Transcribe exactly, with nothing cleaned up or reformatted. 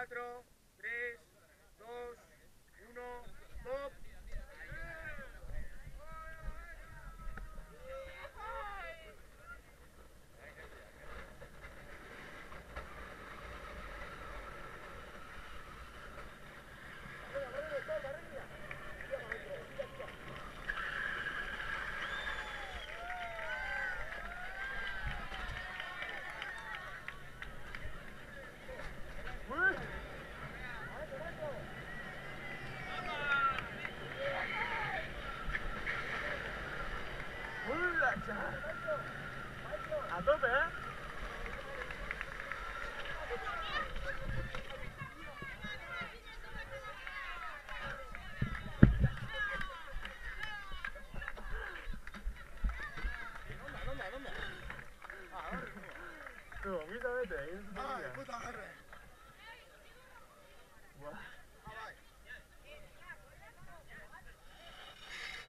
cuatro, tres, dos, uno, stop. A tope, ¿eh? ¿Dónde? ¿Dónde? ¿Dónde? Ah, ¿dónde? Tú, vete, vete.